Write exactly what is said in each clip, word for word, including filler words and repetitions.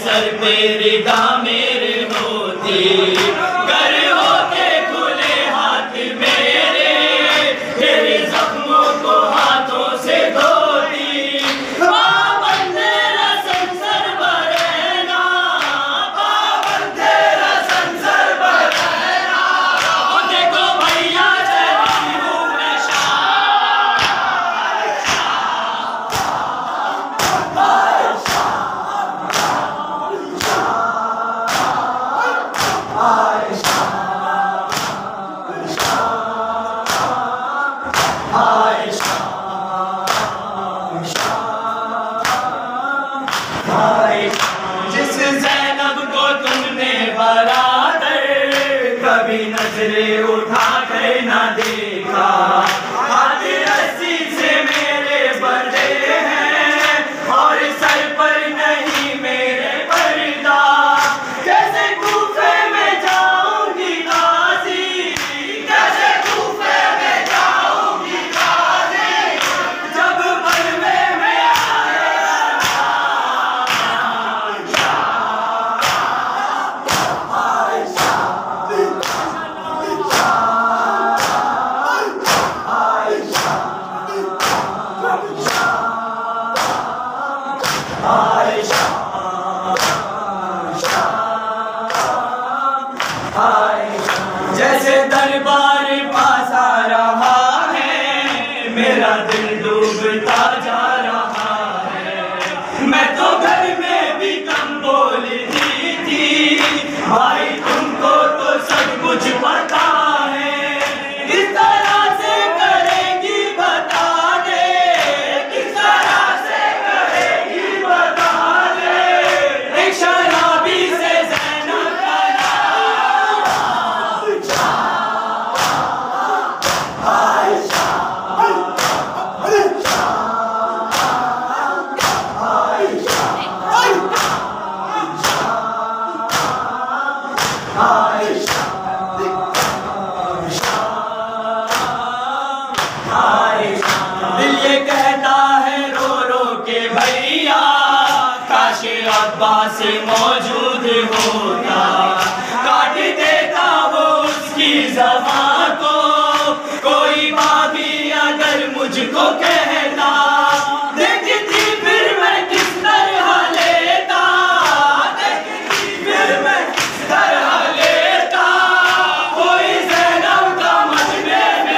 Sir पे रिदा मेरे होती, गर होके खुले हाथ मेरे, तेरे जख्मों को हाथों से धोती। पावन तेरा संसर बरहना, पावन तेरा संसर बरहना। ओ देखो भैया चली हूँ मैं शाह, जिस ज़ैनब को तुमने बरादर कभी नजरे उठा कर ना देखा, हाथ रस्सी से मेरे बंधे हैं और सर पर नहीं मेरे पर्दा। कैसे कूफे में जाऊंगी गाजी, कैसे कूफे में जाऊंगी गाजी, जब बलवे में जैसे दरबार पास आ रहा है, मेरा दिल डूबता जा रहा है। मैं तो घर में भी कम बोलती थी, भाई तुमको तो सब कुछ पता है। किस तरह से करेगी बता दे, किस तरह से करेगी बता दे, एक शराबी से ज़ैनब का दिल ये कहता है रो रो के भैया, काश अब्बास मौजूद होता, काट देता वो उसकी ज़बां को। कोई बागी अगर मुझको कहता, देखती फिर मैं किस तरह लेता, देखती फिर मैं किस तरह लेता। कोई ज़ैनब का मजमे में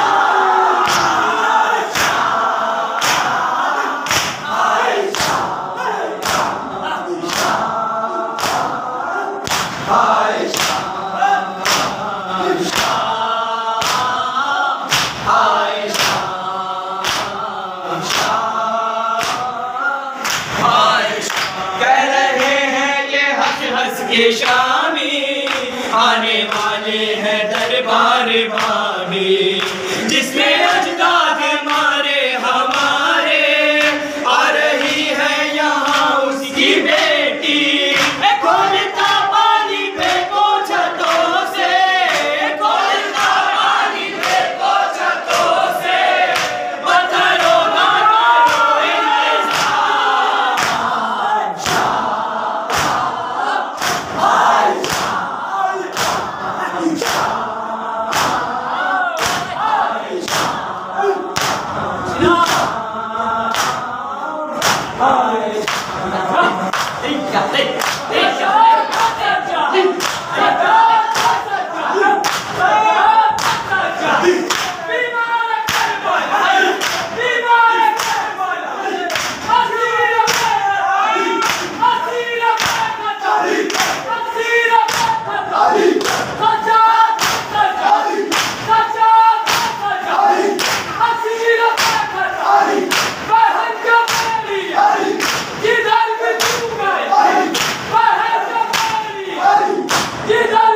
कह रहे हैं ये हंस हंस के शामी, आने वाले हैं दरबार बागी, जिसमें अजदाद मारे हमारे, आ रही है यहाँ उसकी बेटी। खोलता पानी फेंको छतों से, खोलता पानी फेंको छतों से, पत्थरों का करो इंतजार। Get out!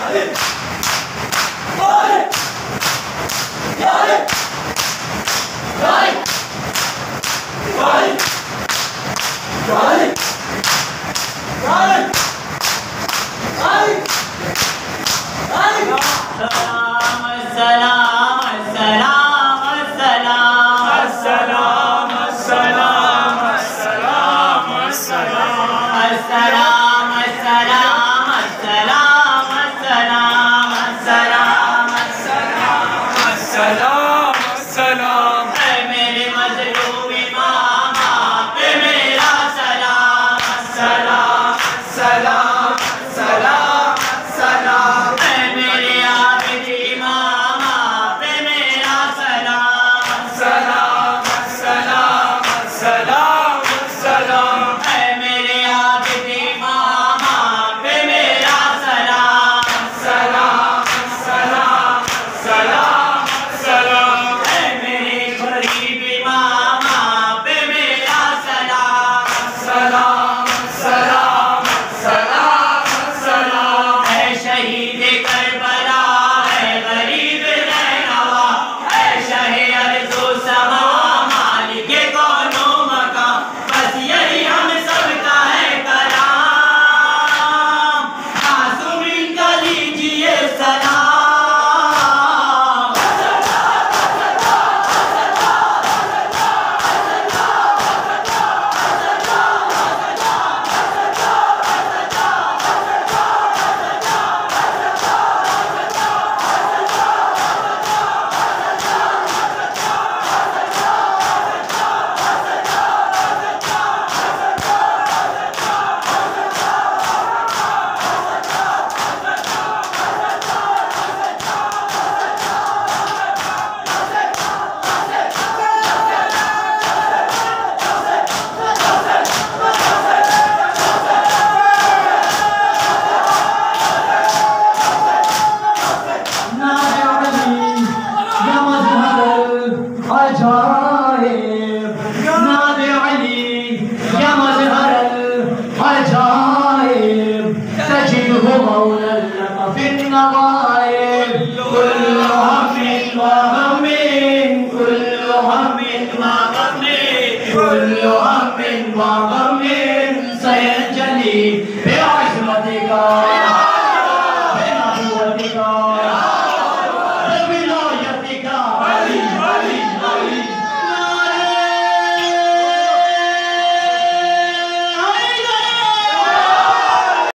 كل هم وغم